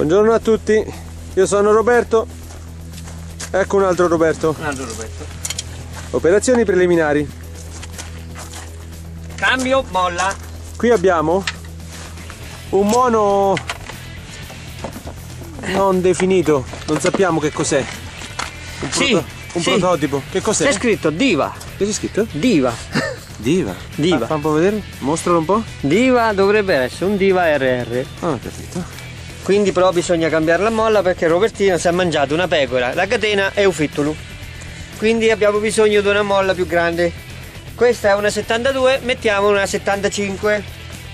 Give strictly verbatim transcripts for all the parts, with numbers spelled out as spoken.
Buongiorno a tutti, io sono Roberto, ecco un altro Roberto. Un altro Roberto. Operazioni preliminari. Cambio, molla. Qui abbiamo un mono non definito, non sappiamo che cos'è. Un, sì, proto un sì. prototipo, che cos'è? C'è scritto Diva. Che c'è scritto? Diva. Diva. Diva. Ah, fa un po' vedere, mostralo un po'. Diva dovrebbe essere un Diva R R. Ah, capito. Quindi però bisogna cambiare la molla perché Robertino si è mangiato una pecora, la catena e un fittolo. Quindi abbiamo bisogno di una molla più grande. Questa è una settantadue, mettiamo una settantacinque.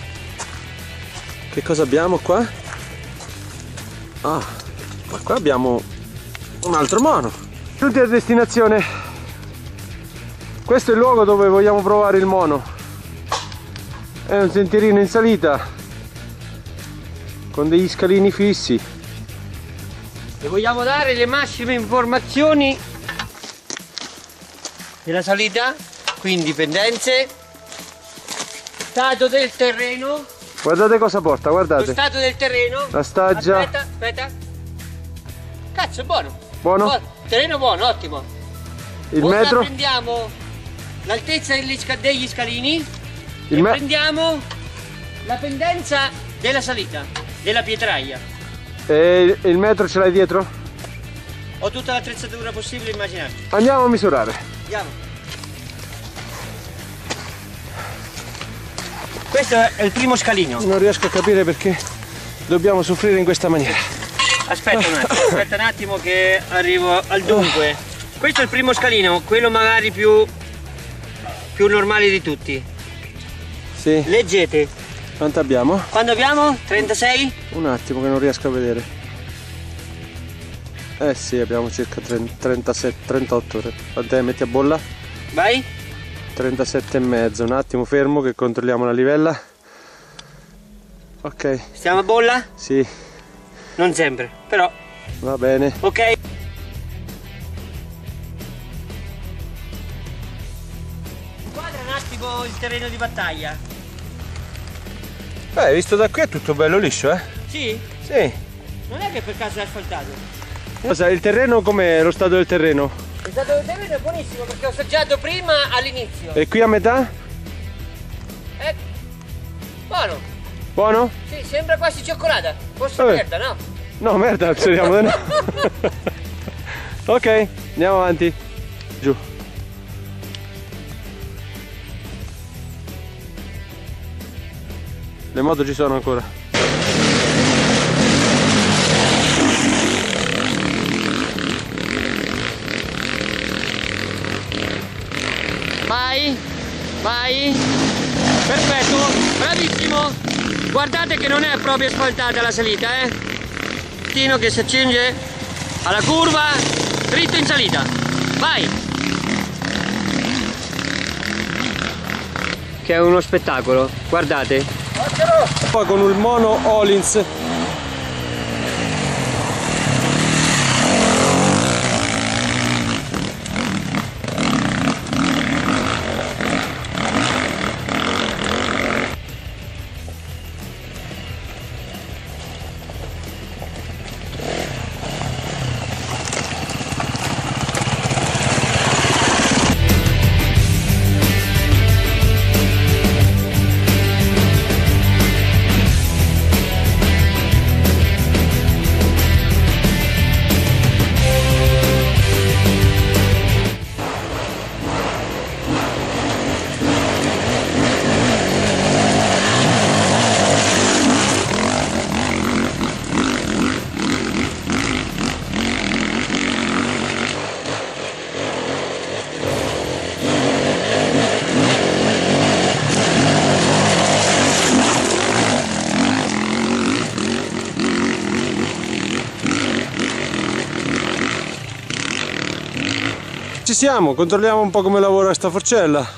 Che cosa abbiamo qua? Ah, ma qua abbiamo un altro mono. Giunti a destinazione. Questo è il luogo dove vogliamo provare il mono. È un sentierino in salita con degli scalini fissi. E vogliamo dare le massime informazioni della salita, quindi pendenze, stato del terreno. Guardate cosa porta, guardate. Lo stato del terreno. La staggia. Aspetta, aspetta. Cazzo, è buono. Buono? Buono. Terreno buono, ottimo. Il Ora metro? prendiamo l'altezza degli, sca degli scalini Il e me prendiamo la pendenza della salita, della pietraia. E il metro ce l'hai dietro? Ho tutta l'attrezzatura possibile immaginabile. Andiamo a misurare. Andiamo. Questo è il primo scalino. Non riesco a capire perché dobbiamo soffrire in questa maniera. Aspetta un attimo, aspetta un attimo che arrivo al dunque. Questo è il primo scalino, quello magari più, più normale di tutti. Sì. Leggete. Quanto abbiamo? Quando abbiamo? trentasei? Un attimo che non riesco a vedere. Eh sì, abbiamo circa trentasette, trentotto. Quant'è? Metti a bolla? Vai. trentasette e mezzo. Un attimo fermo che controlliamo la livella. Ok. Stiamo a bolla? Sì. Non sempre, però. Va bene. Ok. Guarda un attimo il terreno di battaglia. Beh, visto da qui è tutto bello liscio, eh? Sì? Sì. Non è che per caso è asfaltato. Cosa, il terreno com'è? Lo stato del terreno? Lo stato del terreno è buonissimo perché ho assaggiato prima all'inizio. E qui a metà? Eh, buono. Buono? Sì, sembra quasi cioccolata. Forse Vabbè. merda, no? No, merda, speriamo di no. Ok, andiamo avanti. Giù. Le moto ci sono ancora. Vai, vai. Perfetto, bravissimo. Guardate che non è proprio asfaltata la salita, eh. Tino che si accinge alla curva, dritto in salita. Vai. Che è uno spettacolo, guardate. Poi con il mono Olins. Ci siamo, controlliamo un po' come lavora sta forcella.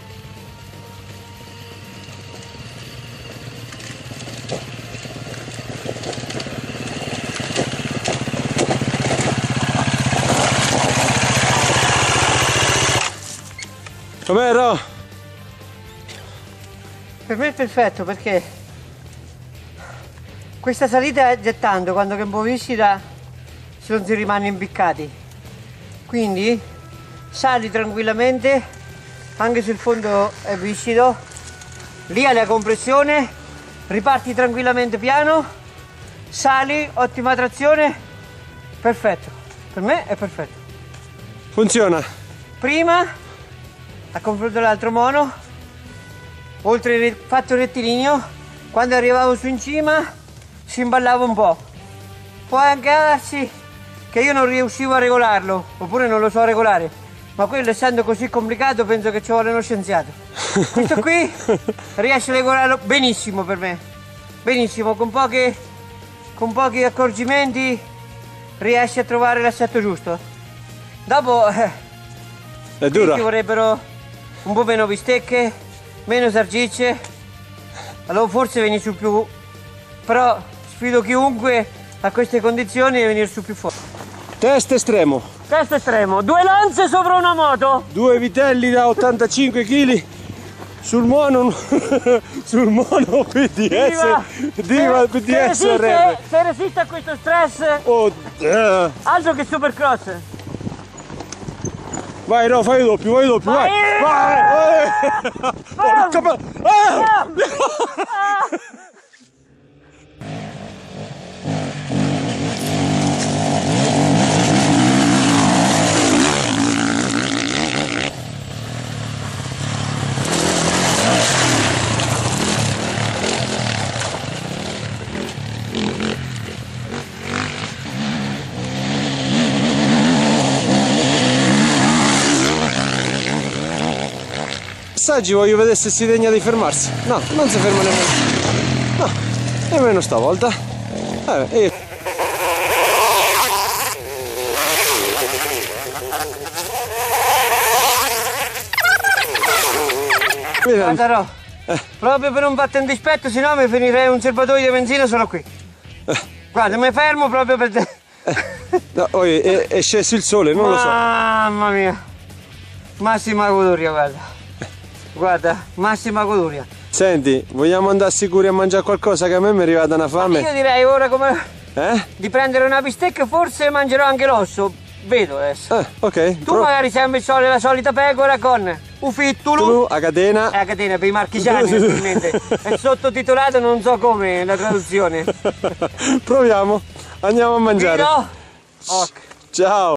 Com'era? Per me è perfetto perché Questa salita è gettando, quando che è un po' viscida se non si rimane impiccati. Quindi sali tranquillamente, anche se il fondo è viscido, lì hai la compressione, riparti tranquillamente piano, sali, ottima trazione, perfetto. Per me è perfetto. Funziona. Prima, a confronto dell'altro mono, oltre il fatto rettilineo, quando arrivavo su in cima si imballava un po'. Può anche darsi che io non riuscivo a regolarlo, oppure non lo so regolare, ma quello essendo così complicato penso che ci vuole uno scienziato. Questo qui riesce a regolarlo benissimo per me, benissimo, con pochi, con pochi accorgimenti riesce a trovare l'assetto giusto. Dopo eh, è dura. ci vorrebbero un po' meno bistecche, meno sargicce, allora forse venire su più, però sfido chiunque a queste condizioni a venire su più forte. Test estremo. Test estremo, due lance sopra una moto. Due vitelli da ottantacinque chili sul mono, sul mono P D S, Diva P D S R R. Se resiste a questo stress, Oh, eh. altro che supercross. Vai, no, fai doppio, vai doppio, vai! Vai! vai. Porca pa- ah! Assaggi, voglio vedere se si degna di fermarsi. No, non si ferma nemmeno. No, nemmeno stavolta. Eh, io... Guarda, eh. proprio per non farti un dispetto, sennò mi finirei un serbatoio di benzina solo qui. Eh. Guarda, mi fermo proprio per te. Eh. No, poi è, è sceso il sole, non Mamma lo so. Mamma mia. Massima goduria, guarda. Guarda, massima goduria. Senti, vogliamo andare sicuri a mangiare qualcosa che a me mi è arrivata una fame? Ma io direi ora come... Eh? Di prendere una bistecca, forse mangerò anche l'osso. Vedo adesso. Eh, ok. Tu Pro... magari sembri solo la solita pecora con un fittolo. Tu, a catena. È a catena per i marchigiani, naturalmente. È sottotitolato, non so come la traduzione. Proviamo. Andiamo a mangiare. Vino. Ok. Ciao.